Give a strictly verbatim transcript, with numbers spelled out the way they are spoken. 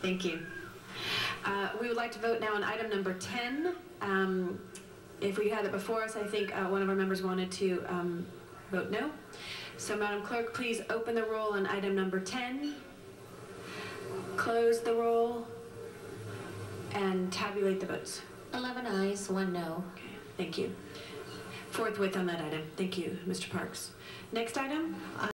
Thank you. Uh, we would like to vote now on item number ten. Um, if we had it before us, I think uh, one of our members wanted to um, vote no. So Madam Clerk, please open the roll on item number ten, close the roll, and tabulate the votes. eleven ayes, one no. Okay, thank you. Forthwith on that item. Thank you, Mister Parks. Next item.